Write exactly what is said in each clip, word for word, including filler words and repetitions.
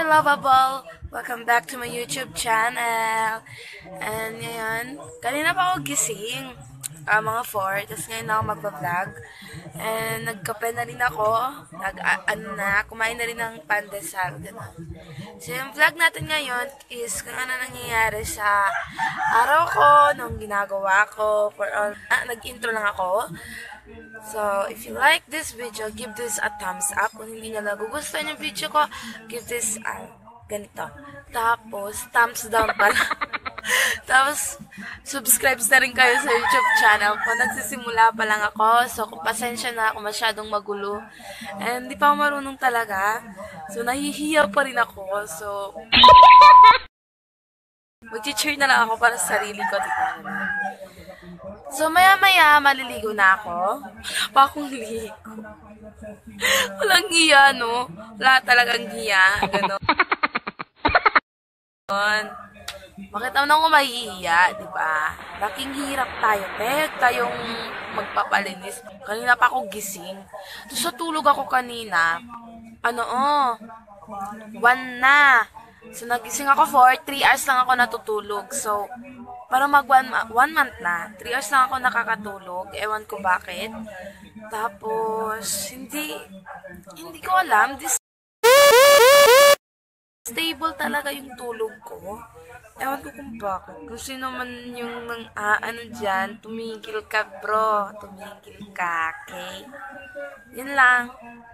lovable! Welcome back to my YouTube channel. And ngayon, kanina pa ako gising. Uh, mga four. Tapos ngayon ako magpa-vlog. And nagkape na rin ako. Nag, uh, ano na, kumain na rin ng pandesal. Ganun. So yung vlog natin ngayon is kung ano nangyayari sa araw ko, nung ginagawa ko. For all, ah, nag-intro lang ako. So, if you like this video, give this a thumbs up. Kung hindi nyo nagugustuhan yung video ko, give this a ganito. Tapos, thumbs down pala. Tapos, subscribe na rin kayo sa YouTube channel ko. Nagsisimula pa lang ako. So, kung pasensya na ako masyadong magulo. And hindi pa ako marunong talaga. So, nahihiya pa rin ako. So, mag-cheer na lang ako para sa sarili ko. Diba? So, maya-maya, maliligo na ako. Wala pa akong ligo. Walang hiya, no? Wala talagang hiya. Ganon. Bakit naman ako mahihiya, diba? Laking hirap tayo. Peg tayong magpapalinis. Kanina pa ako gising. So, sa tulog ako kanina, ano, oh, one na. So, nagising ako for three hours lang ako natutulog. So, para mag one, one month na, three hours lang ako nakakatulog. Ewan ko bakit. Tapos, hindi, hindi ko alam. This stable talaga yung tulog ko. Ewan ko kung bakit. Kung sino man yung nang, ah, ano dyan, tumigil ka bro. Tumigil ka, okay? Yun lang.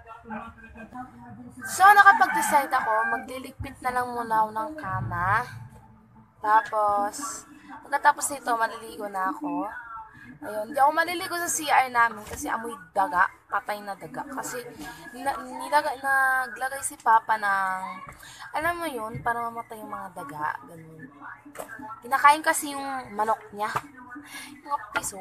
So, nakapag-decide ako, magliligpit na lang muna ako ng kama. Tapos, pagkatapos nito, maliligo na ako. Ayun, hindi ako maliligo sa C R namin kasi amoy daga, patay na daga. Kasi nilagay, naglagay si Papa ng, alam mo yun, para mamatay yung mga daga. Ganun. Kinakain kasi yung manok niya. Yung mga piso.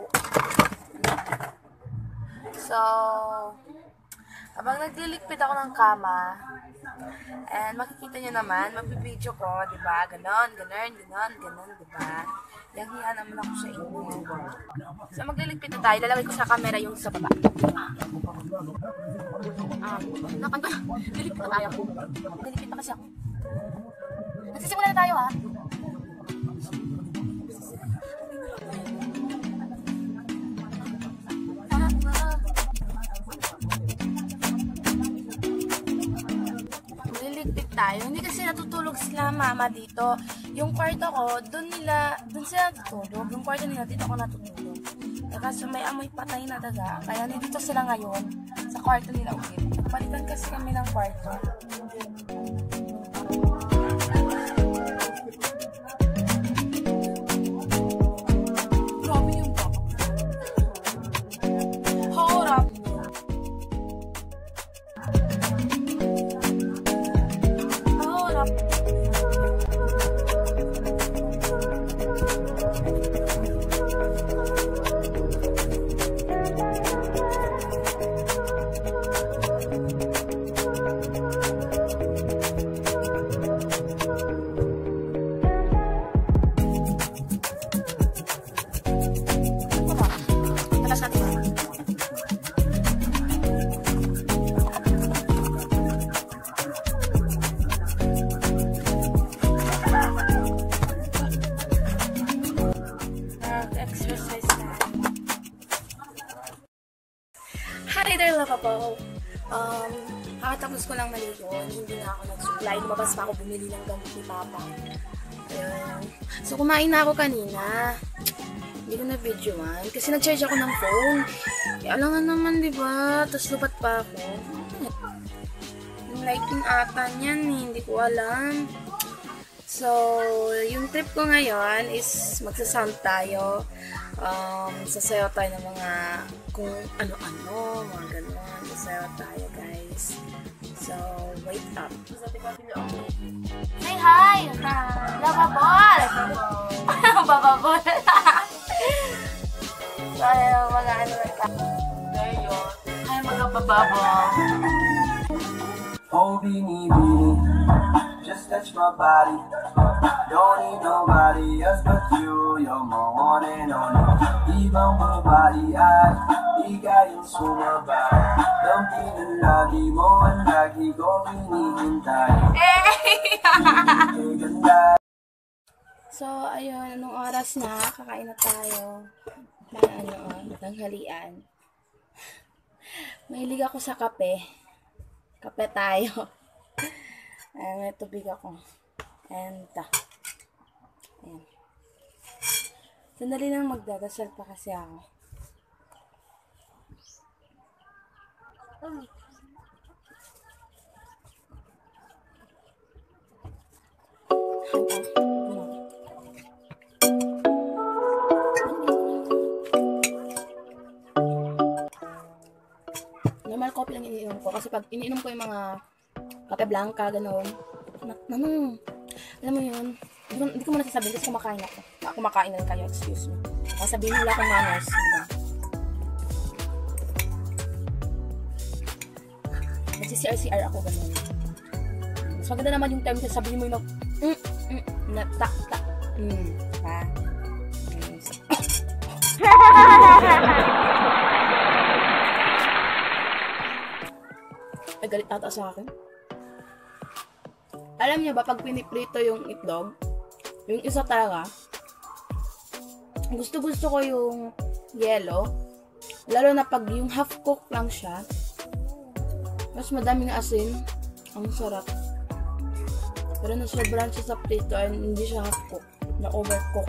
So, habang nagliligpit ako ng kama, and makikita nyo naman, magbibideo ko, diba? Ganon, ganon, ganon, ganon, diba? Yang hiya naman ako sa inyo. So, magliligpit na tayo. Lalagay ko sa camera yung sa baba. Ah, nakan ba? Liligpit na tayo. Liligpit na kasi ako. Nagsisimula na tayo, ha? Tayo. Hindi kasi natutulog sila mama dito. Yung kwarto ko, doon nila, doon sila natutulog. Yung kwarto nila, dito ako natutulog. Eh, kasi may amoy patay na daga. Kaya nandito sila ngayon sa kwarto nila ulit. Palitan kasi kami ng kwarto. Grabe yung baka. Hold up. Hi there, lovable! Um, kakatapos ko lang maligo. Hindi na ako nag-supply. Lumabas pa ako bumili ng gamit ni Papa. Ayun. So, kumain na ako kanina. Hindi ko na-videoan. Kasi nag-charge ako ng phone. Eh, alangan naman, diba? Tapos lupat pa ako. Yung lighting ata niyan, eh. Hindi ko alam. So, yung trip ko ngayon is magsasound tayo. Um, sasayaw tayo ng mga kung ano-ano, mga ganon. Sasayaw tayo, guys. So, wait up. Say hi! Lovable! Bababol! So, mga ano lang tayo. There yun. Hi, mga bababol! Oh, bini, bini. Just just touch my body. Don't need nobody else but you. You're my one and only. Di ba mabali ay di kayang sumabay. Lampi ng labi mo ang lagi ko hinihintay. Hey! Ganda. So, ayun, anong oras na? Kakain na tayo. May ano, tanghalian. Mahilig ako sa kape. Kape tayo. Ayan, may tubig ako. And, ta. Ayan. Sandali lang magdadasal pa kasi ako. Normal coffee lang iniinom ko. Kasi pag iniinom ko yung mga kape blanca, gano'n. Na, ano, alam mo yun, hindi ko, hindi ko muna sasabihin kasi kumakain ako. Ah, kumakain na rin kayo, excuse me. Kaya sabihin nila akong manners, diba? Nagsi-C R C R ako, gano'n. Mas maganda naman yung time kasi sabihin mo yung mm, mm, na, ta, ta, mm, ha? Mm. Ay, galit ata sa akin. Alam niyo ba, pag piniprito yung itlog, yung isa talaga, gusto-gusto ko yung yellow, lalo na pag yung half cook lang siya, mas madaming asin, ang sarap. Pero nasobrahan siya sa prito and hindi siya half cook, na overcook.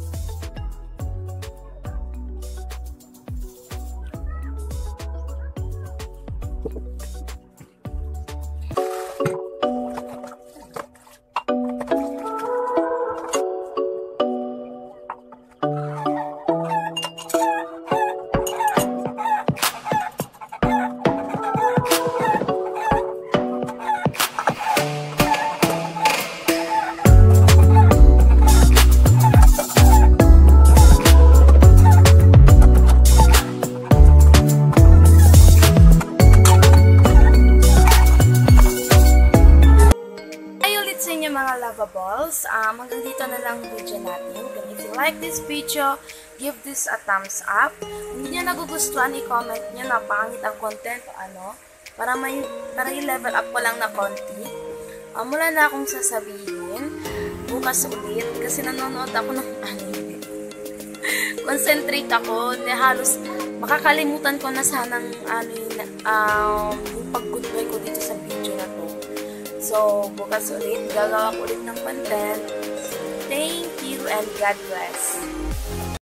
Mga lovables, um, hanggang dito na lang video natin. And if you like this video, give this a thumbs up. Kung hindi nyo nagugustuhan, i-comment nyo na pangit ang content o ano, para may para i-level up ko lang na konti. Um, wala na akong sasabihin. Bukas ulit, kasi nanonood ako ng anime. Concentrate ako, na halos makakalimutan ko na sanang ano yun, um, yung pag-goodbye ko dito sa video na to. So, bukas ulit, gagawa ko ulit ng content. Thank you and God bless.